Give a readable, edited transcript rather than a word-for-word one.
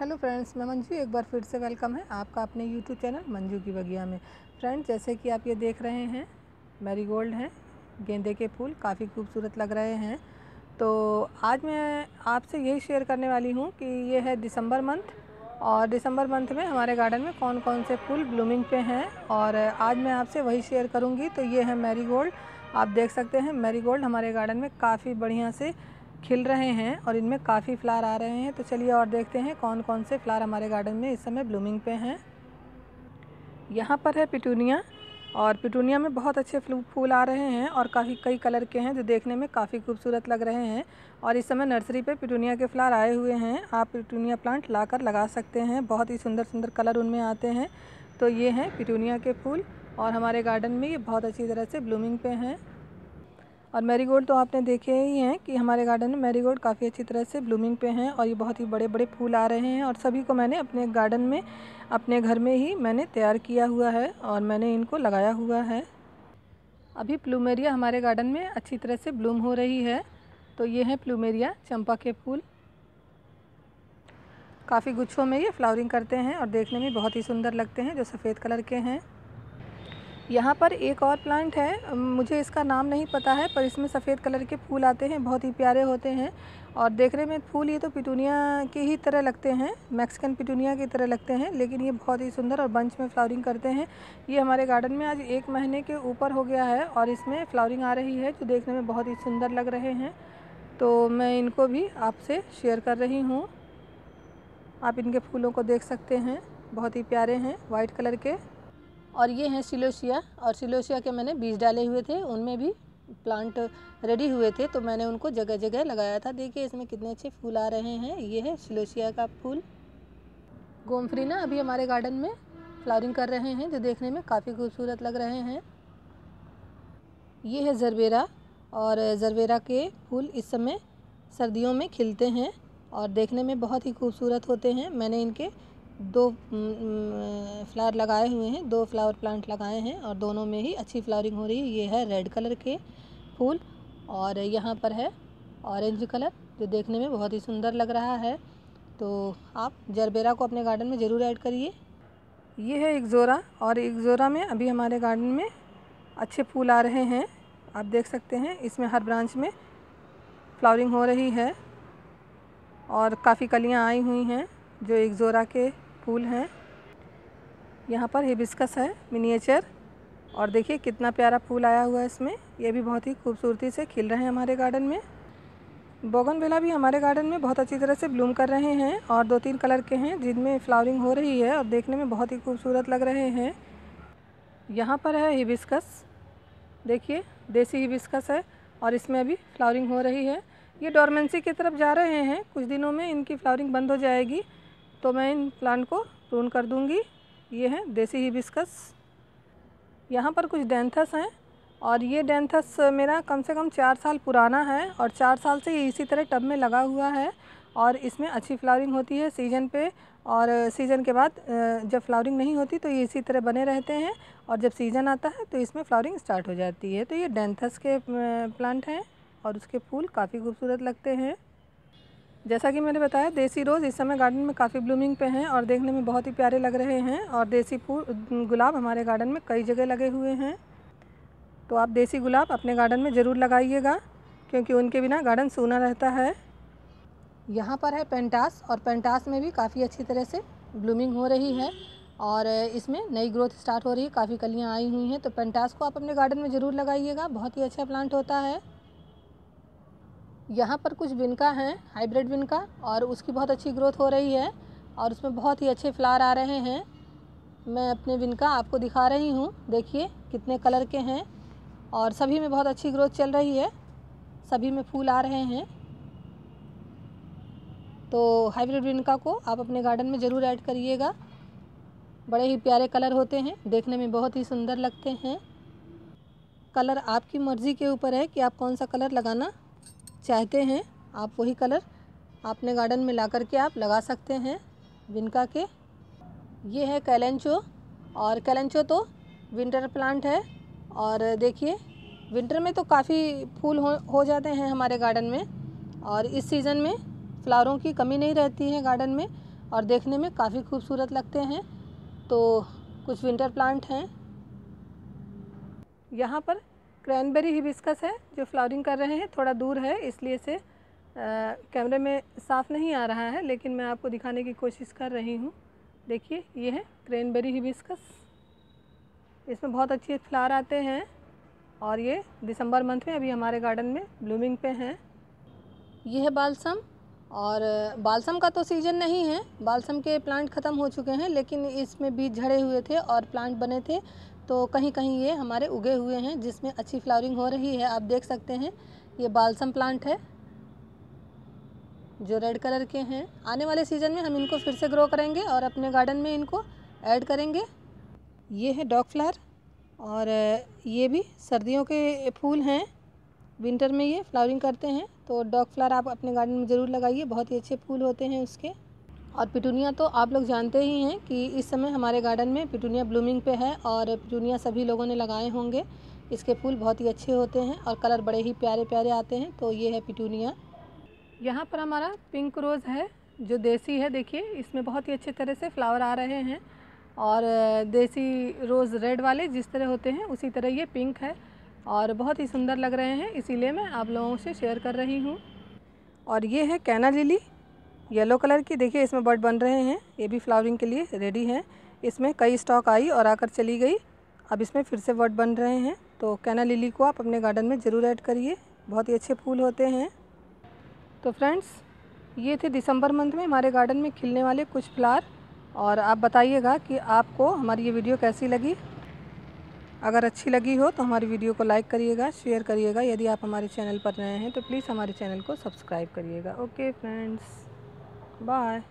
Hello friends, मैं मंजू एक बार फिर से वेलकम है आपका अपने यूट्यूब चैनल मंजू की बगिया में। फ्रेंड्स, जैसे कि आप ये देख रहे हैं, मैरीगोल्ड हैं, गेंदे के फूल काफ़ी खूबसूरत लग रहे हैं। तो आज मैं आपसे यही शेयर करने वाली हूँ कि ये है दिसंबर मंथ, और दिसंबर मंथ में हमारे गार्डन में कौन कौन से फूल ब्लूमिंग पे हैं, और आज मैं आपसे वही शेयर करूँगी। तो ये है मैरीगोल्ड, आप देख सकते हैं मैरीगोल्ड हमारे गार्डन में काफ़ी बढ़िया से खिल रहे हैं और इनमें काफ़ी फ्लावर आ रहे हैं। तो चलिए और देखते हैं कौन कौन से फ्लावर हमारे गार्डन में इस समय ब्लूमिंग पे हैं। यहाँ पर है पिटूनिया, और पिटूनिया में बहुत अच्छे फूल आ रहे हैं और काफ़ी कई कलर के हैं जो देखने में काफ़ी खूबसूरत लग रहे हैं। और इस समय नर्सरी पे पिटूनिया के फ्लावर आए हुए हैं, आप पिटूनिया प्लांट लाकर लगा सकते हैं, बहुत ही सुंदर सुंदर कलर उनमें आते हैं। तो ये हैं पिटूनिया के फूल और हमारे गार्डन में ये बहुत अच्छी तरह से ब्लूमिंग पे हैं। और मैरीगोल्ड तो आपने देखे ही हैं कि हमारे गार्डन में मैरीगोल्ड काफ़ी अच्छी तरह से ब्लूमिंग पे हैं और ये बहुत ही बड़े बड़े फूल आ रहे हैं। और सभी को मैंने अपने गार्डन में अपने घर में ही मैंने तैयार किया हुआ है और मैंने इनको लगाया हुआ है। अभी प्लूमेरिया हमारे गार्डन में अच्छी तरह से ब्लूम हो रही है। तो ये है प्लूमेरिया, चंपा के फूल, काफ़ी गुच्छों में ये फ्लावरिंग करते हैं और देखने में बहुत ही सुंदर लगते हैं, जो सफ़ेद कलर के हैं। यहाँ पर एक और प्लांट है, मुझे इसका नाम नहीं पता है, पर इसमें सफ़ेद कलर के फूल आते हैं, बहुत ही प्यारे होते हैं। और देखने में फूल ये तो पिटूनिया के ही तरह लगते हैं, मैक्सिकन पिटूनिया की तरह लगते हैं, लेकिन ये बहुत ही सुंदर और बंच में फ्लावरिंग करते हैं। ये हमारे गार्डन में आज 1 महीने के ऊपर हो गया है और इसमें फ्लावरिंग आ रही है, जो देखने में बहुत ही सुंदर लग रहे हैं। तो मैं इनको भी आपसे शेयर कर रही हूँ। आप इनके फूलों को देख सकते हैं, बहुत ही प्यारे हैं, वाइट कलर के। और ये हैं सिलोसिया, और सिलोसिया के मैंने बीज डाले हुए थे, उनमें भी प्लांट रेडी हुए थे, तो मैंने उनको जगह जगह लगाया था। देखिए इसमें कितने अच्छे फूल आ रहे हैं। ये है सिलोसिया का फूल। गोमफ्रीना अभी हमारे गार्डन में फ्लावरिंग कर रहे हैं, जो देखने में काफ़ी खूबसूरत लग रहे हैं। ये है जरबेरा, और जरबेरा के फूल इस समय सर्दियों में खिलते हैं और देखने में बहुत ही खूबसूरत होते हैं। मैंने इनके 2 फ्लावर लगाए हुए हैं, 2 फ्लावर प्लांट लगाए हैं और दोनों में ही अच्छी फ्लावरिंग हो रही है। ये है रेड कलर के फूल और यहाँ पर है ऑरेंज कलर, जो देखने में बहुत ही सुंदर लग रहा है। तो आप जरबेरा को अपने गार्डन में ज़रूर ऐड करिए। ये है इक्ज़ोरा, और इक्ज़ोरा में अभी हमारे गार्डन में अच्छे फूल आ रहे हैं, आप देख सकते हैं। इसमें हर ब्रांच में फ्लावरिंग हो रही है और काफ़ी कलियां आई हुई हैं, जो इक्ज़ोरा के फूल हैं। यहाँ पर हिबिस्कस है मिनिएचर, और देखिए कितना प्यारा फूल आया हुआ है इसमें, ये भी बहुत ही खूबसूरती से खिल रहे हैं हमारे गार्डन में। बोगनविला भी हमारे गार्डन में बहुत अच्छी तरह से ब्लूम कर रहे हैं और 2-3 कलर के हैं जिनमें फ्लावरिंग हो रही है और देखने में बहुत ही खूबसूरत लग रहे हैं। यहाँ पर है हिबिस्कस, देखिए देसी हिबिस्कस है और इसमें अभी फ्लावरिंग हो रही है। ये डोरमेंसी की तरफ जा रहे हैं, कुछ दिनों में इनकी फ्लावरिंग बंद हो जाएगी, तो मैं इन प्लांट को प्रून कर दूंगी। ये है देसी हिबिस्कस। यहाँ पर कुछ डेंथस हैं, और ये डेंथस मेरा कम से कम 4 साल पुराना है और 4 साल से ये इसी तरह टब में लगा हुआ है और इसमें अच्छी फ्लावरिंग होती है सीज़न पे, और सीज़न के बाद जब फ्लावरिंग नहीं होती तो ये इसी तरह बने रहते हैं, और जब सीज़न आता है तो इसमें फ्लावरिंग स्टार्ट हो जाती है। तो ये डेंथस के प्लांट हैं और उसके फूल काफ़ी खूबसूरत लगते हैं। जैसा कि मैंने बताया, देसी रोज़ इस समय गार्डन में काफ़ी ब्लूमिंग पे हैं और देखने में बहुत ही प्यारे लग रहे हैं, और देसी फूल गुलाब हमारे गार्डन में कई जगह लगे हुए हैं। तो आप देसी गुलाब अपने गार्डन में ज़रूर लगाइएगा, क्योंकि उनके बिना गार्डन सूना रहता है। यहाँ पर है पेंटास, और पेंटास में भी काफ़ी अच्छी तरह से ब्लूमिंग हो रही है और इसमें नई ग्रोथ स्टार्ट हो रही है, काफ़ी कलियाँ आई हुई हैं। तो पेंटास को आप अपने गार्डन में ज़रूर लगाइएगा, बहुत ही अच्छा प्लांट होता है। यहाँ पर कुछ विनका हैं, हाइब्रिड विनका, और उसकी बहुत अच्छी ग्रोथ हो रही है और उसमें बहुत ही अच्छे फ्लावर आ रहे हैं। मैं अपने विनका आपको दिखा रही हूँ, देखिए कितने कलर के हैं और सभी में बहुत अच्छी ग्रोथ चल रही है, सभी में फूल आ रहे हैं। तो हाइब्रिड विनका को आप अपने गार्डन में ज़रूर ऐड करिएगा, बड़े ही प्यारे कलर होते हैं, देखने में बहुत ही सुंदर लगते हैं। कलर आपकी मर्ज़ी के ऊपर है कि आप कौन सा कलर लगाना चाहते हैं, आप वही कलर अपने गार्डन में ला करके आप लगा सकते हैं विनका के। ये है कैलेंचो, और कैलेंचो तो विंटर प्लांट है, और देखिए विंटर में तो काफ़ी फूल हो जाते हैं हमारे गार्डन में, और इस सीज़न में फ्लावरों की कमी नहीं रहती है गार्डन में, और देखने में काफ़ी खूबसूरत लगते हैं। तो कुछ विंटर प्लांट हैं। यहाँ पर क्रैनबेरी हिबिस्कस है जो फ्लावरिंग कर रहे हैं। थोड़ा दूर है इसलिए से कैमरे में साफ़ नहीं आ रहा है, लेकिन मैं आपको दिखाने की कोशिश कर रही हूँ। देखिए ये है क्रैनबेरी हिबिस्कस, इसमें बहुत अच्छे फ्लावर आते हैं और ये दिसंबर मंथ में अभी हमारे गार्डन में ब्लूमिंग पे हैं। ये है बालसम, और बालसम का तो सीज़न नहीं है, बालसम के प्लांट ख़त्म हो चुके हैं, लेकिन इसमें बीज झड़े हुए थे और प्लांट बने थे, तो कहीं कहीं ये हमारे उगे हुए हैं जिसमें अच्छी फ्लावरिंग हो रही है। आप देख सकते हैं ये बालसम प्लांट है जो रेड कलर के हैं। आने वाले सीज़न में हम इनको फिर से ग्रो करेंगे और अपने गार्डन में इनको ऐड करेंगे। ये है डॉग फ्लावर, और ये भी सर्दियों के फूल हैं, विंटर में ये फ्लावरिंग करते हैं। तो डॉग फ्लावर आप अपने गार्डन में ज़रूर लगाइए, बहुत ही अच्छे फूल होते हैं उसके। और पिटूनिया तो आप लोग जानते ही हैं कि इस समय हमारे गार्डन में पिटूनिया ब्लूमिंग पे है, और पिटूनिया सभी लोगों ने लगाए होंगे। इसके फूल बहुत ही अच्छे होते हैं और कलर बड़े ही प्यारे प्यारे आते हैं। तो ये है पिटूनिया। यहाँ पर हमारा पिंक रोज़ है जो देसी है। देखिए इसमें बहुत ही अच्छे तरह से फ्लावर आ रहे हैं, और देसी रोज़ रेड वाले जिस तरह होते हैं उसी तरह ये पिंक है, और बहुत ही सुंदर लग रहे हैं, इसीलिए मैं आप लोगों से शेयर कर रही हूँ। और ये है कैना लिली येलो कलर की। देखिए इसमें बड बन रहे हैं, ये भी फ्लावरिंग के लिए रेडी है। इसमें कई स्टॉक आई और आकर चली गई, अब इसमें फिर से बड बन रहे हैं। तो कैना लिली को आप अपने गार्डन में ज़रूर ऐड करिए, बहुत ही अच्छे फूल होते हैं। तो फ्रेंड्स ये थे दिसंबर मंथ में हमारे गार्डन में खिलने वाले कुछ फ्लावर, और आप बताइएगा कि आपको हमारी ये वीडियो कैसी लगी। अगर अच्छी लगी हो तो हमारी वीडियो को लाइक करिएगा, शेयर करिएगा। यदि आप हमारे चैनल पर नए हैं तो प्लीज़ हमारे चैनल को सब्सक्राइब करिएगा। Okay friends, bye.